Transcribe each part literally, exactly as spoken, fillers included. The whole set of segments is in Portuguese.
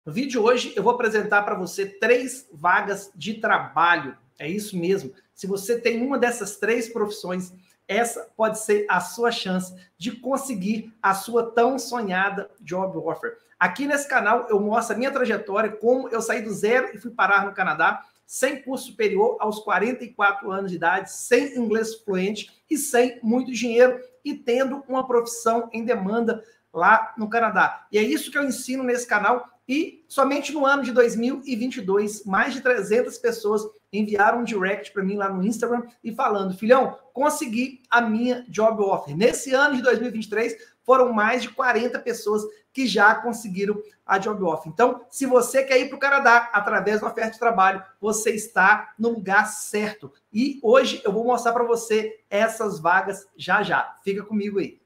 No vídeo de hoje eu vou apresentar para você três vagas de trabalho. É isso mesmo. Se você tem uma dessas três profissões, essa pode ser a sua chance de conseguir a sua tão sonhada job offer. Aqui nesse canal eu mostro a minha trajetória, como eu saí do zero e fui parar no Canadá, sem curso superior aos quarenta e quatro anos de idade, sem inglês fluente e sem muito dinheiro e tendo uma profissão em demanda lá no Canadá. E é isso que eu ensino nesse canal. E somente no ano de dois mil e vinte e dois, mais de trezentas pessoas enviaram um direct para mim lá no Instagram e falando: filhão, consegui a minha job offer. Nesse ano de dois mil e vinte e três, foram mais de quarenta pessoas que já conseguiram a job offer. Então, se você quer ir para o Canadá através da oferta de trabalho, você está no lugar certo. E hoje eu vou mostrar para você essas vagas já já. Fica comigo aí.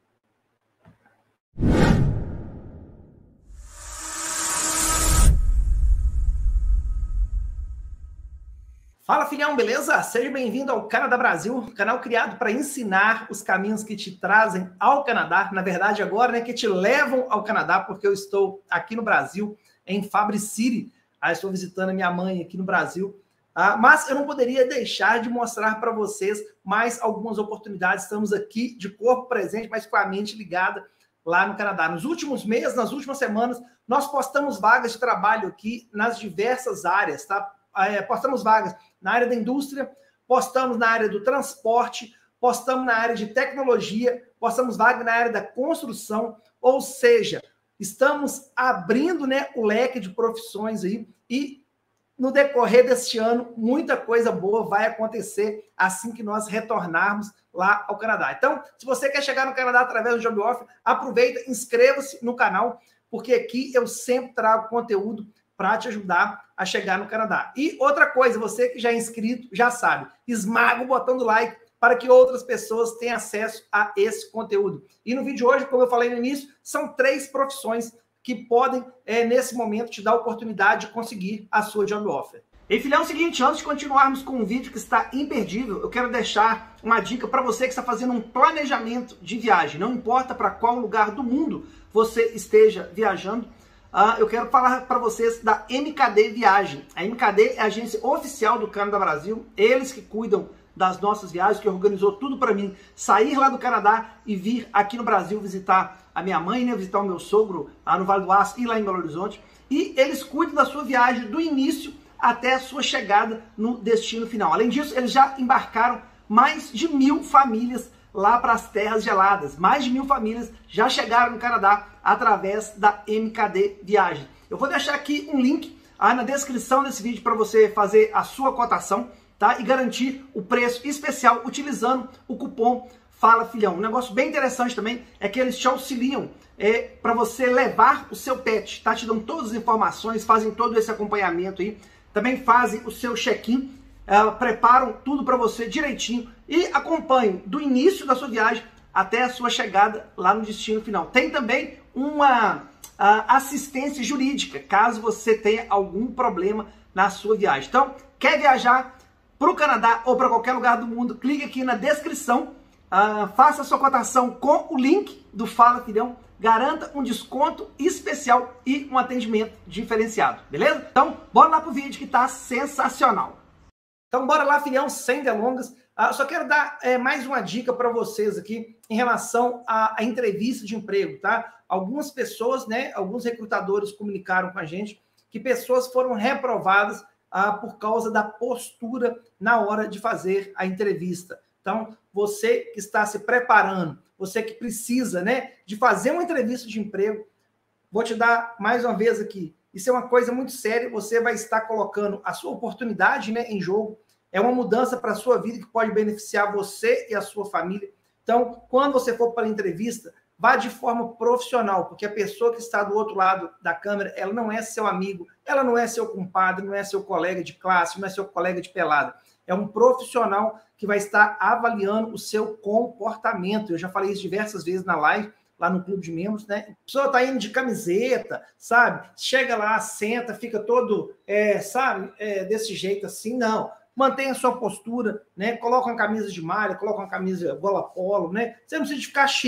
Fala, filhão, beleza? Seja bem-vindo ao Canadá Brasil, canal criado para ensinar os caminhos que te trazem ao Canadá. Na verdade, agora, né, que te levam ao Canadá, porque eu estou aqui no Brasil, em Fabric City. Ah, estou visitando a minha mãe aqui no Brasil. Ah, mas eu não poderia deixar de mostrar para vocês mais algumas oportunidades. Estamos aqui de corpo presente, mas com a mente ligada lá no Canadá. Nos últimos meses, nas últimas semanas, nós postamos vagas de trabalho aqui nas diversas áreas, tá? É, postamos vagas na área da indústria, postamos na área do transporte, postamos na área de tecnologia, postamos vaga na área da construção, ou seja, estamos abrindo, né, o leque de profissões aí e no decorrer deste ano, muita coisa boa vai acontecer assim que nós retornarmos lá ao Canadá. Então, se você quer chegar no Canadá através do Job Offer, aproveita, inscreva-se no canal, porque aqui eu sempre trago conteúdo para te ajudar a chegar no Canadá. E outra coisa, você que já é inscrito, já sabe, esmaga o botão do like para que outras pessoas tenham acesso a esse conteúdo. E no vídeo de hoje, como eu falei no início, são três profissões que podem, é, nesse momento, te dar a oportunidade de conseguir a sua job offer. E filhão, é o seguinte, antes de continuarmos com um vídeo que está imperdível, eu quero deixar uma dica para você que está fazendo um planejamento de viagem. Não importa para qual lugar do mundo você esteja viajando, Uh, eu quero falar para vocês da M K D Viagem. A M K D é a agência oficial do Canadá Brasil, eles que cuidam das nossas viagens, que organizou tudo para mim sair lá do Canadá e vir aqui no Brasil visitar a minha mãe, né, visitar o meu sogro lá no Vale do Aço e lá em Belo Horizonte. E eles cuidam da sua viagem do início até a sua chegada no destino final. Além disso, eles já embarcaram mais de mil famílias lá para as terras geladas. Mais de mil famílias já chegaram no Canadá através da M K D Viagem. Eu vou deixar aqui um link aí na descrição desse vídeo para você fazer a sua cotação, tá? E garantir o preço especial utilizando o cupom Fala Filhão. Um negócio bem interessante também é que eles te auxiliam é, para você levar o seu pet, tá? Te dão todas as informações, fazem todo esse acompanhamento aí, também fazem o seu check-in, Uh, preparam tudo para você direitinho e acompanham do início da sua viagem até a sua chegada lá no destino final. Tem também uma uh, assistência jurídica, caso você tenha algum problema na sua viagem. Então, quer viajar para o Canadá ou para qualquer lugar do mundo, clique aqui na descrição, uh, faça a sua cotação com o link do Fala Filhão, garanta um desconto especial e um atendimento diferenciado, beleza? Então, bora lá pro vídeo que tá sensacional. Então, bora lá, filhão, sem delongas. Uh, só quero dar é, mais uma dica para vocês aqui em relação à, à entrevista de emprego, tá? Algumas pessoas, né, alguns recrutadores comunicaram com a gente que pessoas foram reprovadas uh, por causa da postura na hora de fazer a entrevista. Então, você que está se preparando, você que precisa, né, de fazer uma entrevista de emprego, vou te dar mais uma vez aqui. Isso é uma coisa muito séria, você vai estar colocando a sua oportunidade, né, em jogo. É uma mudança para a sua vida que pode beneficiar você e a sua família. Então, quando você for para a entrevista, vá de forma profissional, porque a pessoa que está do outro lado da câmera, ela não é seu amigo, ela não é seu compadre, não é seu colega de classe, não é seu colega de pelada. É um profissional que vai estar avaliando o seu comportamento. Eu já falei isso diversas vezes na live, lá no clube de membros, né? A pessoa tá indo de camiseta, sabe? Chega lá, senta, fica todo, é, sabe, é, desse jeito assim, não. Mantenha a sua postura, né? Coloca uma camisa de malha, coloca uma camisa gola polo, né? Você não precisa ficar chique,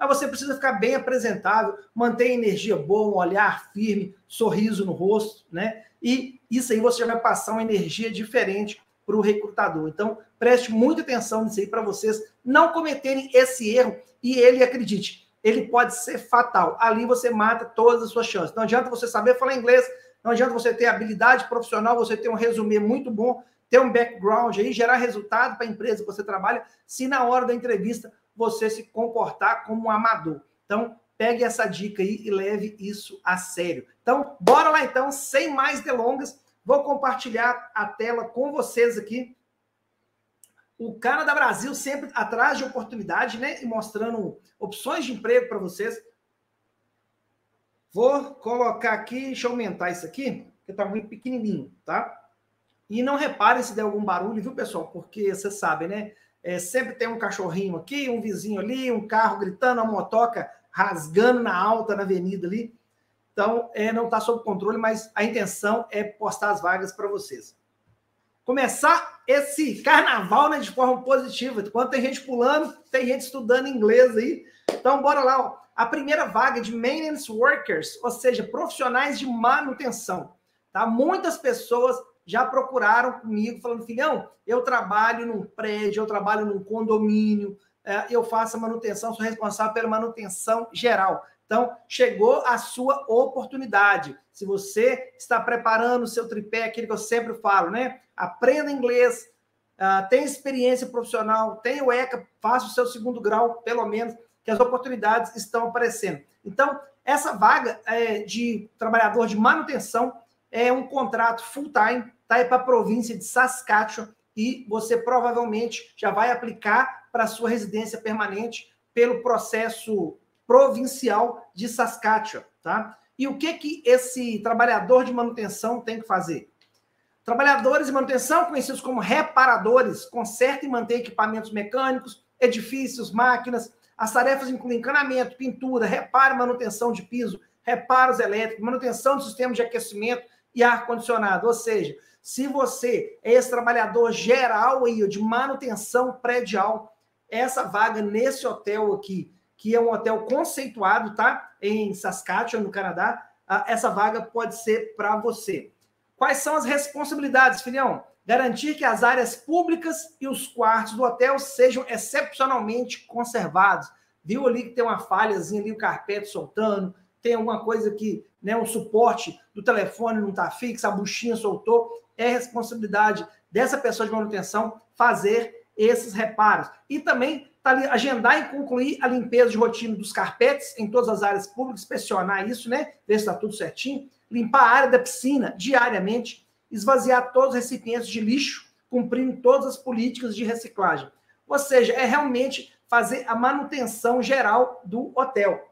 mas você precisa ficar bem apresentável, manter energia boa, um olhar firme, sorriso no rosto, né? E isso aí você já vai passar uma energia diferente para o recrutador. Então, preste muita atenção nisso aí para vocês não cometerem esse erro e ele, acredite, ele pode ser fatal. Ali você mata todas as suas chances. Não adianta você saber falar inglês, não adianta você ter habilidade profissional, você ter um resumê muito bom, ter um background aí, gerar resultado para a empresa que você trabalha, se na hora da entrevista você se comportar como um amador. Então, pegue essa dica aí e leve isso a sério. Então, bora lá então, sem mais delongas, vou compartilhar a tela com vocês aqui. O Canadá Brasil sempre atrás de oportunidade, né? E mostrando opções de emprego para vocês. Vou colocar aqui, deixa eu aumentar isso aqui, que está muito pequenininho, tá? E não reparem se der algum barulho, viu, pessoal? Porque vocês sabem, né? É, sempre tem um cachorrinho aqui, um vizinho ali, um carro gritando, uma motoca rasgando na alta na avenida ali. Então, é, não está sob controle, mas a intenção é postar as vagas para vocês. Começar esse carnaval, né, de forma positiva. Enquanto tem gente pulando, tem gente estudando inglês aí. Então, bora lá. Ó. A primeira vaga de Maintenance Workers, ou seja, profissionais de manutenção. Tá? Muitas pessoas já procuraram comigo, falando, filhão, eu trabalho num prédio, eu trabalho num condomínio, eu faço a manutenção, sou responsável pela manutenção geral. Então, chegou a sua oportunidade. Se você está preparando o seu tripé, aquilo que eu sempre falo, né? Aprenda inglês, uh, tenha experiência profissional, tenha o ECA, faça o seu segundo grau, pelo menos, que as oportunidades estão aparecendo. Então, essa vaga é, de trabalhador de manutenção é um contrato full-time, tá? É para a província de Saskatchewan e você provavelmente já vai aplicar para a sua residência permanente pelo processo provincial de Saskatchewan, tá? E o que que esse trabalhador de manutenção tem que fazer? Trabalhadores de manutenção, conhecidos como reparadores, consertam e mantêm equipamentos mecânicos, edifícios, máquinas. As tarefas incluem encanamento, pintura, reparo e manutenção de piso, reparos elétricos, manutenção do sistema de aquecimento e ar-condicionado. Ou seja, se você é esse trabalhador geral aí, de manutenção predial, essa vaga nesse hotel aqui, que é um hotel conceituado, tá? Em Saskatchewan, no Canadá, essa vaga pode ser para você. Quais são as responsabilidades, filhão? Garantir que as áreas públicas e os quartos do hotel sejam excepcionalmente conservados. Viu ali que tem uma falhazinha ali, o carpete soltando, tem alguma coisa que, né, um suporte do telefone não está fixo, a buchinha soltou. É responsabilidade dessa pessoa de manutenção fazer esses reparos. E também tá ali, agendar e concluir a limpeza de rotina dos carpetes em todas as áreas públicas, inspecionar isso, né? Ver se está tudo certinho. Limpar a área da piscina diariamente, esvaziar todos os recipientes de lixo, cumprindo todas as políticas de reciclagem. Ou seja, é realmente fazer a manutenção geral do hotel.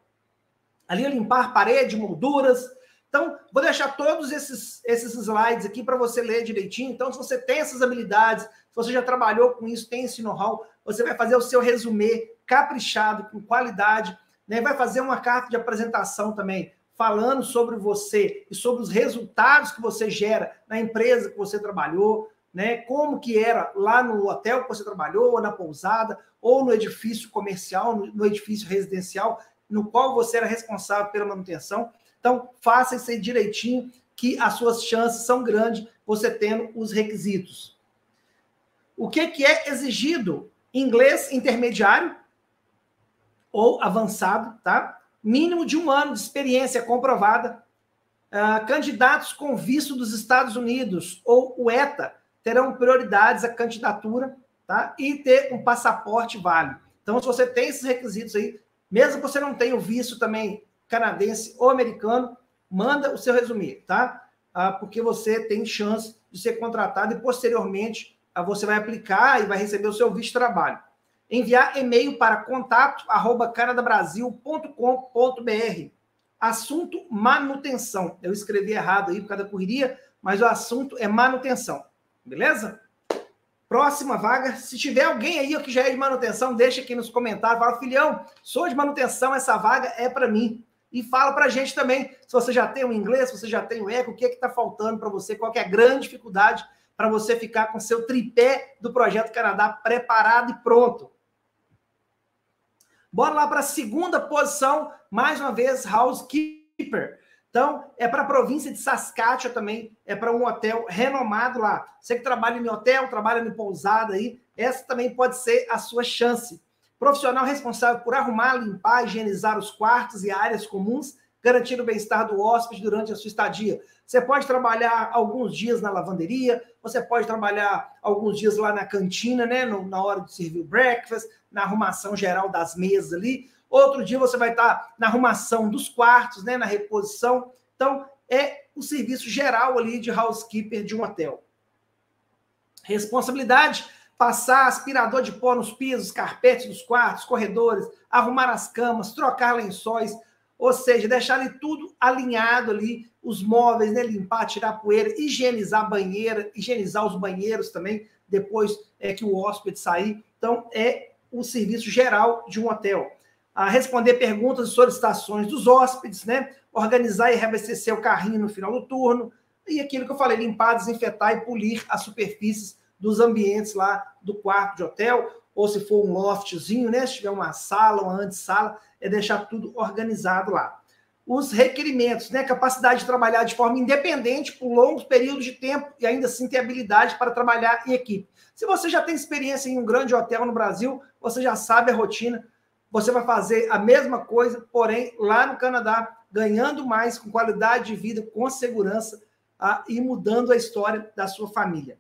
Ali limpar parede, molduras. Então, vou deixar todos esses, esses slides aqui para você ler direitinho. Então, se você tem essas habilidades, se você já trabalhou com isso, tem esse know-how, você vai fazer o seu resumê caprichado, com qualidade, né? Vai fazer uma carta de apresentação também, falando sobre você e sobre os resultados que você gera na empresa que você trabalhou, né? Como que era lá no hotel que você trabalhou, ou na pousada, ou no edifício comercial, no, no edifício residencial, no qual você era responsável pela manutenção. Então, faça isso aí direitinho, que as suas chances são grandes, você tendo os requisitos. O que, que é exigido? Inglês intermediário ou avançado, tá? Mínimo de um ano de experiência comprovada. Uh, candidatos com visto dos Estados Unidos ou o ETA terão prioridades à candidatura, tá? E ter um passaporte válido. Então, se você tem esses requisitos aí, mesmo que você não tenha o visto também canadense ou americano, manda o seu resumê, tá? Uh, porque você tem chance de ser contratado e, posteriormente, uh, você vai aplicar e vai receber o seu visto de trabalho. Enviar e-mail para contato arroba canadabrasil ponto com ponto br. Assunto manutenção. Eu escrevi errado aí por causa da correria, mas o assunto é manutenção. Beleza? Próxima vaga. Se tiver alguém aí que já é de manutenção, deixa aqui nos comentários. Fala, filhão, sou de manutenção, essa vaga é para mim. E fala para a gente também, se você já tem o inglês, se você já tem o ECA, o que é está faltando para você, qual que é a grande dificuldade para você ficar com seu tripé do Projeto Canadá preparado e pronto. Bora lá para a segunda posição, mais uma vez, housekeeper. Então, é para a província de Saskatchewan também, é para um hotel renomado lá. Você que trabalha em hotel, trabalha em pousada aí, essa também pode ser a sua chance. Profissional responsável por arrumar, limpar, higienizar os quartos e áreas comuns, garantindo o bem-estar do hóspede durante a sua estadia. Você pode trabalhar alguns dias na lavanderia, você pode trabalhar alguns dias lá na cantina, né, no, na hora de servir o breakfast, na arrumação geral das mesas ali. Outro dia você vai estar na arrumação dos quartos, né, na reposição. Então, é o serviço geral ali de housekeeper de um hotel. Responsabilidade: passar aspirador de pó nos pisos, carpetes dos quartos, corredores, arrumar as camas, trocar lençóis, ou seja, deixar ali tudo alinhado ali, os móveis, né, limpar, tirar poeira, higienizar a banheira, higienizar os banheiros também, depois é, que o hóspede sair. Então, é o serviço geral de um hotel. A responder perguntas e solicitações dos hóspedes, né? Organizar e reabastecer o carrinho no final do turno, e aquilo que eu falei, limpar, desinfetar e polir as superfícies dos ambientes lá do quarto de hotel, ou se for um loftzinho, né? Se tiver uma sala, uma antessala, é deixar tudo organizado lá. Os requerimentos, né? Capacidade de trabalhar de forma independente por longos períodos de tempo e ainda assim ter habilidade para trabalhar em equipe. Se você já tem experiência em um grande hotel no Brasil, você já sabe a rotina, você vai fazer a mesma coisa, porém, lá no Canadá, ganhando mais, com qualidade de vida, com segurança, ah, e mudando a história da sua família.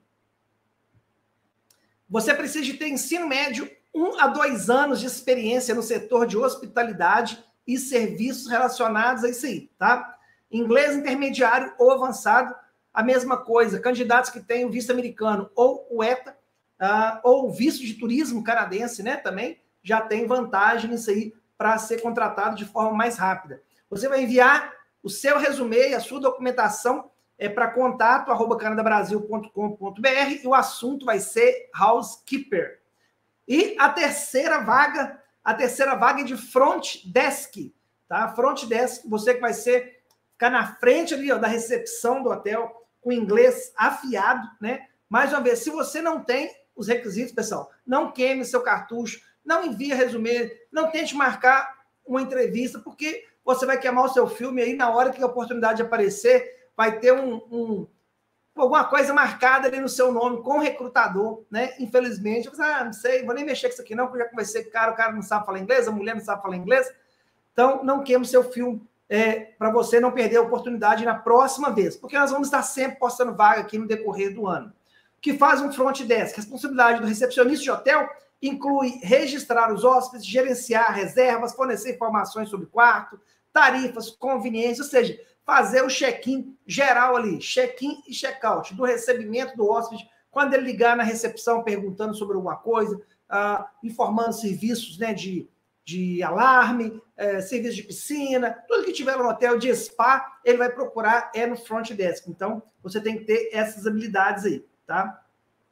Você precisa de ter ensino médio, um a dois anos de experiência no setor de hospitalidade e serviços relacionados a isso aí, tá? Inglês intermediário ou avançado, a mesma coisa. Candidatos que têm o visto americano ou o ETA, uh, ou o visto de turismo canadense, né, também, já tem vantagem nisso aí para ser contratado de forma mais rápida. Você vai enviar o seu resumê e a sua documentação é para contato arroba canadabrasil ponto com ponto br e o assunto vai ser housekeeper. E a terceira vaga, a terceira vaga é de front desk, tá? Front desk, você que vai ser, ficar na frente ali, ó, da recepção do hotel, com inglês afiado, né? Mais uma vez, se você não tem os requisitos, pessoal, não queime seu cartucho, não envie resumê, não tente marcar uma entrevista, porque você vai queimar o seu filme aí na hora que a oportunidade aparecer, vai ter um, um, alguma coisa marcada ali no seu nome com o recrutador, né? Infelizmente, eu falei, ah, não sei, vou nem mexer com isso aqui não, porque eu já conversei com o cara, o cara não sabe falar inglês, a mulher não sabe falar inglês. Então, não queime o seu filme é, para você não perder a oportunidade na próxima vez, porque nós vamos estar sempre postando vaga aqui no decorrer do ano. O que faz um front desk? A responsabilidade do recepcionista de hotel inclui registrar os hóspedes, gerenciar reservas, fornecer informações sobre quarto, tarifas, conveniências, ou seja, fazer o check-in geral ali, check-in e check-out, do recebimento do hóspede, quando ele ligar na recepção perguntando sobre alguma coisa, uh, informando serviços, né, de, de alarme, uh, serviço de piscina, tudo que tiver no hotel de spa, ele vai procurar é no front desk. Então, você tem que ter essas habilidades aí, tá?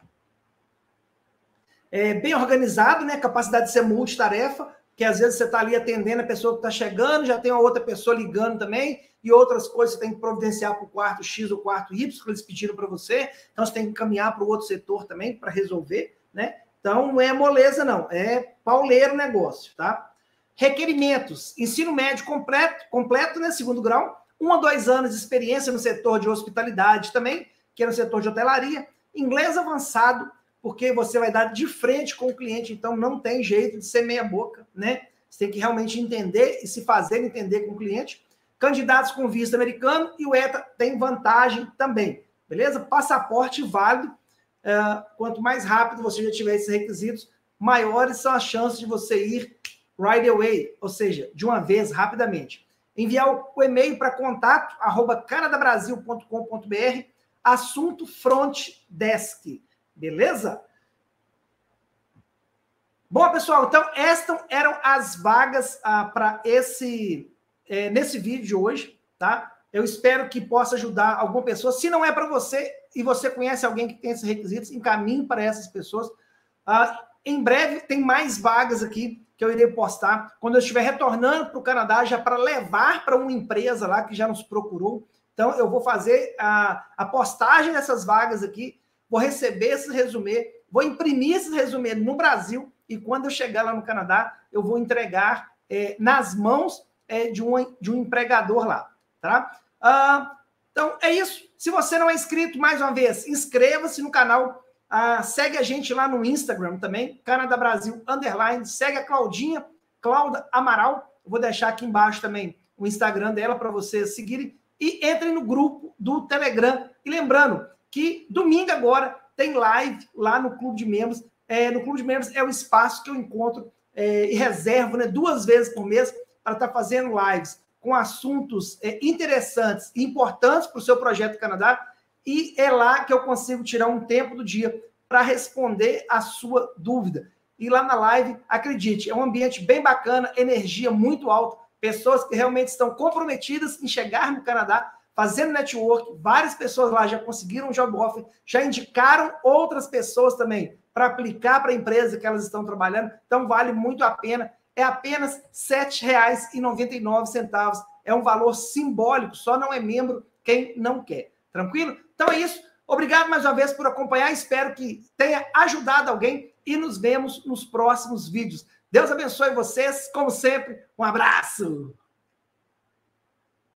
É bem organizado, né? Capacidade de ser multitarefa, que às vezes você está ali atendendo a pessoa que está chegando, já tem uma outra pessoa ligando também, e outras coisas você tem que providenciar para o quarto X ou quarto Y, que eles pediram para você, então você tem que caminhar para o outro setor também para resolver, né? Então não é moleza não, é pauleiro o negócio, tá? Requerimentos: ensino médio completo, completo, né? Segundo grau, um a dois anos de experiência no setor de hospitalidade também, que é no setor de hotelaria, inglês avançado, porque você vai dar de frente com o cliente, então não tem jeito de ser meia boca, né? Você tem que realmente entender e se fazer entender com o cliente. Candidatos com visto americano e o ETA tem vantagem também, beleza? Passaporte válido, uh, quanto mais rápido você já tiver esses requisitos, maiores são as chances de você ir right away, ou seja, de uma vez, rapidamente. Enviar o, o e-mail para contato, arroba canadabrasil ponto com ponto br, assunto front desk. Beleza? Bom, pessoal, então estas eram as vagas ah, para esse é, nesse vídeo de hoje, tá? Eu espero que possa ajudar alguma pessoa. Se não é para você e você conhece alguém que tem esses requisitos, encaminhe para essas pessoas. Ah, em breve tem mais vagas aqui que eu irei postar quando eu estiver retornando para o Canadá, já para levar para uma empresa lá que já nos procurou. Então, eu vou fazer a, a postagem dessas vagas aqui, vou receber esse resumê, vou imprimir esse resumê no Brasil e quando eu chegar lá no Canadá, eu vou entregar é, nas mãos é, de, um, de um empregador lá, tá? Ah, então, é isso. Se você não é inscrito, mais uma vez, inscreva-se no canal, ah, segue a gente lá no Instagram também, Canadá Brasil Underline, segue a Claudinha, Cláudia Amaral, eu vou deixar aqui embaixo também o Instagram dela para vocês seguirem, e entrem no grupo do Telegram. E lembrando que domingo agora tem live lá no Clube de Membros. É, no Clube de Membros é o espaço que eu encontro é, e reservo, né, duas vezes por mês para estar fazendo lives com assuntos é, interessantes e importantes para o seu projeto Canadá. E é lá que eu consigo tirar um tempo do dia para responder a sua dúvida. E lá na live, acredite, é um ambiente bem bacana, energia muito alta, pessoas que realmente estão comprometidas em chegar no Canadá, fazendo network. Várias pessoas lá já conseguiram um job offer, já indicaram outras pessoas também para aplicar para a empresa que elas estão trabalhando. Então, vale muito a pena. É apenas sete reais e noventa e nove centavos. É um valor simbólico, só não é membro quem não quer. Tranquilo? Então é isso. Obrigado mais uma vez por acompanhar. Espero que tenha ajudado alguém e nos vemos nos próximos vídeos. Deus abençoe vocês, como sempre. Um abraço!